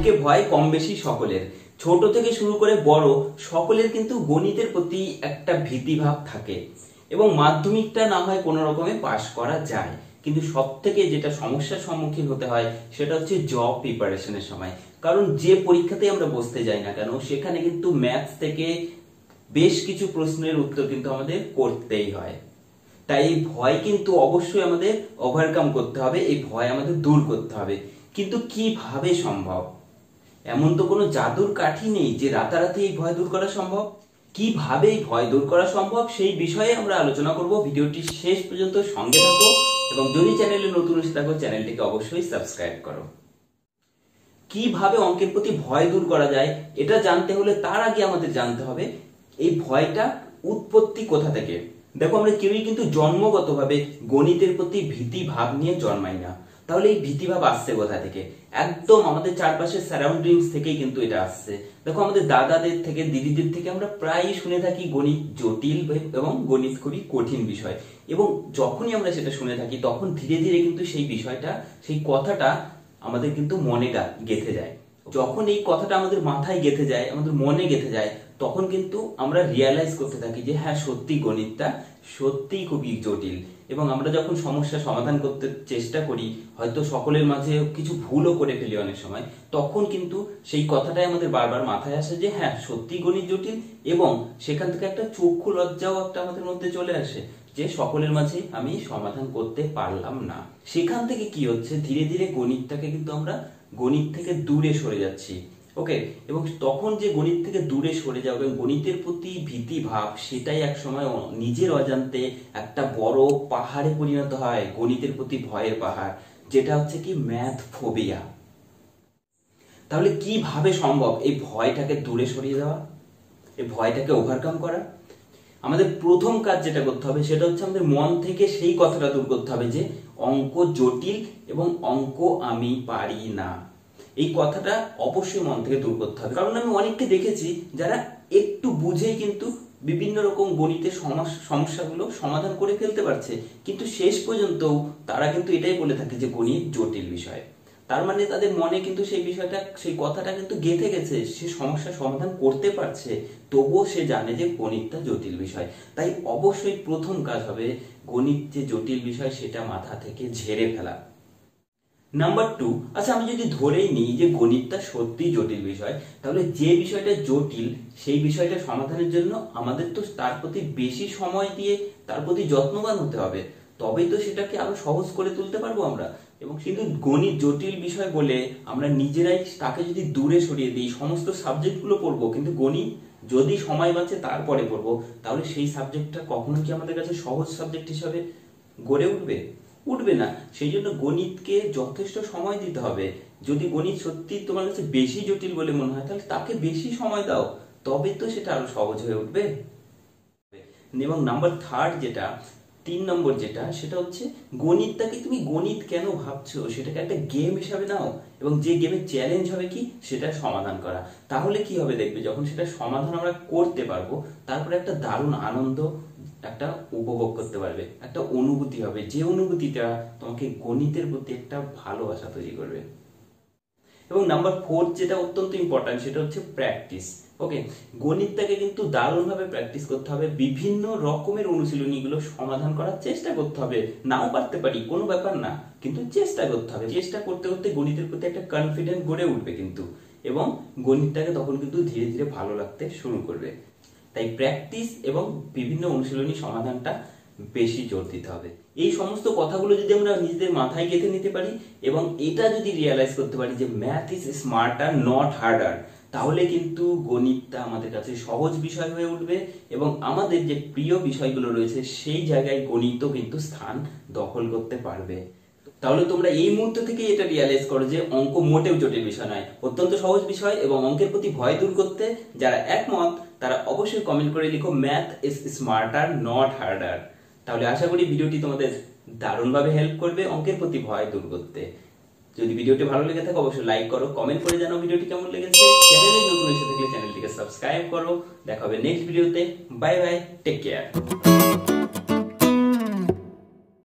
অঙ্কে ভয় কম বেশি সকলের, ছোট থেকে শুরু করে বড় সকলের কিন্তু গণিতের প্রতি একটা ভীতিভাব থাকে এবং মাধ্যমিকটা না হয় কোনো রকমে পাশ করা যায়, কিন্তু সব থেকে যেটা সমস্যার সম্মুখীন হতে হয় সেটা হচ্ছে জব প্রিপারেশনের সময়। কারণ যে পরীক্ষাতেই আমরা বসতে যাই না কেন সেখানে কিন্তু ম্যাথস থেকে বেশ কিছু প্রশ্নের উত্তর কিন্তু আমাদের করতেই হয়। তাই এই ভয় কিন্তু অবশ্যই আমাদের ওভারকাম করতে হবে, এই ভয় আমাদের দূর করতে হবে। কিন্তু কিভাবে সম্ভব? এমন তো কোনো জাদুর কাঠি নেই যে রাতারাতি এই ভয় দূর করা সম্ভব। কিভাবে এই ভয় দূর করা সম্ভব সেই বিষয়ে আমরা আলোচনা করব। ভিডিওটি শেষ পর্যন্ত সঙ্গে থাকো এবং যদি চ্যানেলে নতুন এসে থাকো চ্যানেলটিকে অবশ্যই সাবস্ক্রাইব করো। কিভাবে অঙ্কের প্রতি ভয় দূর করা যায় এটা জানতে হলে তার আগে আমাদের জানতে হবে এই ভয়টা উৎপত্তি কোথা থেকে। দেখো, আমরা কেউই কিন্তু জন্মগতভাবে গণিতের প্রতি ভীতি ভাব নিয়ে জন্মাই না। তাহলে এই ভীতিভাব আসছে কোথা থেকে? একদম আমাদের চারপাশের সারাউন্ডিংস থেকেই কিন্তু এটা আসছে। দেখো, আমাদের দাদাদের থেকে দিদিদের থেকে আমরা প্রায়ই শুনে থাকি গণিত জটিল এবং গণিত খুবই কঠিন বিষয়, এবং যখনই আমরা সেটা শুনে থাকি তখন ধীরে ধীরে কিন্তু সেই বিষয়টা, সেই কথাটা আমাদের কিন্তু মনে গেঁথে যায়। যখন এই কথাটা আমাদের মাথায় গেঁথে যায়, আমাদের মনে গেঁথে যায়, তখন কিন্তু আমরা রিয়ালাইজ করতে থাকি যে হ্যাঁ, সত্যি গণিতটা সত্যিই খুবই জটিল। এবং আমরা যখন সমস্যা সমাধান করতে চেষ্টা করি, হয়তো সকলের মাঝে কিছু ভুলও করে ফেলি অনেক সময়, তখন কিন্তু সেই কথাটাই আমাদের বারবার মাথায় আসে যে হ্যাঁ, সত্যি গণিত জটিল। এবং সেখান থেকে একটা চক্ষু লজ্জাও একটা আমাদের মধ্যে চলে আসে যে সকলের মাঝে আমি সমাধান করতে পারলাম না। সেখান থেকে কি হচ্ছে, ধীরে ধীরে গণিতটাকে কিন্তু আমরা গণিত থেকে দূরে সরে যাচ্ছি। ওকে, এবং তখন যে গণিত থেকে দূরে সরে যাবে এবং গণিতের প্রতি ভীতি ভাব, সেটাই এক সময় নিজের অজান্তে একটা বড় পাহাড়ে পরিণত হয়, গণিতের প্রতি ভয়ের পাহাড়, যেটা হচ্ছে কি ম্যাথ ফোবিয়া। তাহলে কিভাবে সম্ভব এই ভয়টাকে দূরে সরিয়ে দেওয়া, এই ভয়টাকে ওভারকাম করা? আমাদের প্রথম কাজ যেটা করতে হবে সেটা হচ্ছে আমাদের মন থেকে সেই কথাটা দূর করতে হবে যে অঙ্ক জটিল এবং অঙ্ক আমি পারি না। এই কথাটা অবশ্যই মন থেকে দূর করতে হবে। কারণ আমি অনেককে দেখেছি যারা একটু বুঝেই কিন্তু বিভিন্ন রকম গণিতের সমস্যাগুলো সমাধান করে ফেলতে পারছে, কিন্তু শেষ পর্যন্ত তারা কিন্তু এটাই বলে থাকে যে গণিত জটিল বিষয়। তার মানে তাদের মনে কিন্তু সেই বিষয়টা, সেই কথাটা কিন্তু গেঁথে গেছে, সে সমস্যার সমাধান করতে পারছে, তবুও সে জানে যে গণিতটা জটিল বিষয়। তাই অবশ্যই প্রথম কাজ হবে গণিত যে জটিল বিষয় সেটা মাথা থেকে ঝেড়ে ফেলা। নাম্বার 2, আচ্ছা আমি যদি ধরেই নিই যে গণিতটা সত্যিই জটিল বিষয়, তাহলে যে বিষয়টা জটিল সেই বিষয়টা সমাধানের জন্য আমাদের তো তার প্রতি বেশি সময় দিয়ে তার প্রতি যত্নবান হতে হবে, তবেই তো সেটাকে আরো সহজ করে তুলতে পারবো আমরা। এবং কিন্তু গণিত জটিল বিষয় বলে আমরা নিজেরাই তাকে যদি দূরে সরিয়ে দিই, সমস্ত সাবজেক্টগুলো পড়বো কিন্তু গণিত যদি সময় বাঁচে তারপরে পড়বো, তাহলে সেই সাবজেক্টটা কখনো কি আমাদের কাছে সহজ সাবজেক্ট হিসাবে গড়ে উঠবে? উঠবে না। সেই জন্য গণিতকে যথেষ্ট সময় দিতে হবে। যদি গণিত সত্যি তোমার কাছে বেশি জটিল বলে মনে হয়, তাহলে তাকে বেশি সময় দাও, তবে তো সেটা আরো সহজ হয়ে উঠবে। এবং নাম্বার 3 নম্বর যেটা, সেটা হচ্ছে গণিতটাকে তুমি গণিত কেন ভাবছো সেটাকে একটা গেম হিসাবে নাও, এবং যে গেমের চ্যালেঞ্জ হবে কি সেটা সমাধান করা। তাহলে কি হবে দেখবে, যখন সেটা সমাধান আমরা করতে পারবো তারপরে একটা দারুণ আনন্দ একটা উপভোগ করতে পারবে, একটা অনুভূতি হবে, যে অনুভূতিটা তোমাকে গণিতের প্রতি একটা ভালোবাসা তৈরি করবে। এবং নাম্বার 4 যেটা অত্যন্ত ইম্পর্টেন্ট সেটা হচ্ছে প্র্যাকটিস। ওকে, গণিতটাকে কিন্তু দারুণভাবে প্র্যাকটিস করতে হবে, বিভিন্ন রকমের অনুশীলনীগুলো সমাধান করার চেষ্টা করতে হবে। নাও পারতে পারি, কোনো ব্যাপার না, কিন্তু চেষ্টা করতে হবে। চেষ্টা করতে করতে গণিতের প্রতি একটা কনফিডেন্স গড়ে উঠবে কিন্তু, এবং গণিতটাকে তখন কিন্তু ধীরে ধীরে ভালো লাগতে শুরু করবে। তাই প্র্যাকটিস এবং বিভিন্ন অনুশীলনী সমাধানটা বেশি জোর দিতে হবে। এই সমস্ত কথাগুলো যদি আমরা নিজেদের মাথায় গেঁথে নিতে পারি এবং এটা যদি রিয়ালাইজ করতে পারি যে math is smarter not harder, তাহলে কিন্তু গণিতটা আমাদের কাছে সহজ বিষয় হয়ে উঠবে এবং আমাদের যে প্রিয় বিষয়গুলো রয়েছে সেই জায়গায় গণিতও কিন্তু স্থান দখল করতে পারবে। তাহলে তোমরা এই মুহূর্ত থেকে এটা রিয়ালাইজ করো যে অঙ্ক মোটেও জটিল বিষয় নয়, অত্যন্ত সহজ বিষয়। এবং অঙ্কের প্রতি ভয় দূর করতে যারা একমত তারা অবশ্যই কমেন্ট করে লিখো math is smarter not harder. তাহলে আশা করি ভিডিওটি তোমাদের দারুণভাবে হেল্প করবে অঙ্কের প্রতি ভয় দূর করতে। যদি ভিডিওটি ভালো লেগে থাকে অবশ্যই লাইক করো, কমেন্ট করে জানাও ভিডিওটি কেমন লেগেছে। চ্যানেলে নতুন এসে থাকলে চ্যানেলটিকে সাবস্ক্রাইব করো। দেখা হবে নেক্সট ভিডিওতে। Bye bye, take care.